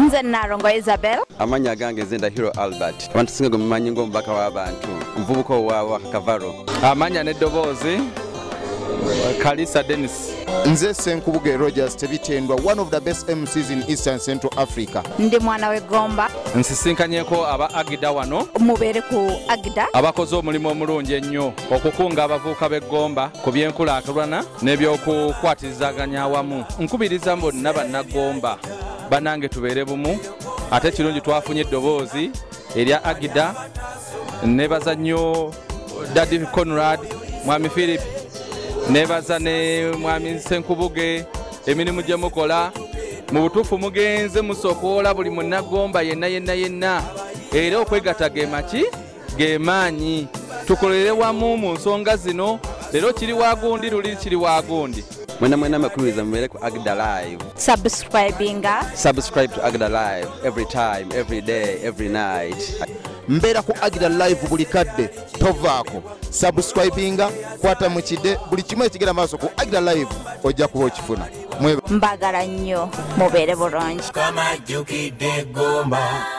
Nze Narongo Isabel. Amanya gange Zenda Hero Albert. Abantu singa gumanyi ng'omubaka w'abantu. Mvubuka owa Kavaro. Amanya n'eddoboozi Kalisa Dennis. Nze Senkubuge Rogers Tebitendwa, one of the best MCs in Eastern Central Africa. Ndi mwana we Gomba. Nsisinkanyeko aba Agda wano. Mubeere ku Agda. Abakoze omulimu omulungi ennyo okukunga abavubuka b'e Gomba ku by'enkulaakulana n'ebyokukwatirizaganya awamu. Nkubiriza bonna bannagomba banange tubeere bumu ate kirungi twafunye eddoboozi erya Agda. Nebaza nnyo Daddy Conrad, Mwami Philip, nebaza ne Mwami Senkubuge emirimu gye mukola mu butuufu mugenze musokoola buli munnagomba yenna era okwegatta ge maanyi tukolere wamu mu nsonga zino leero kiri wagundi luli kiri wagundi. Mwena makuriza mubeere ku Agda Live. Subscribe to Agda Live every time, every day, every night. Mbeera ku Agda Live buli kadde tovaako. Subscribinga kwata mu kide buli kimu ekigera maaso ku Agda Live ojja kuba okifuna. Mbagala nnyo mubeere bulungi. Kama jukidde Gomba.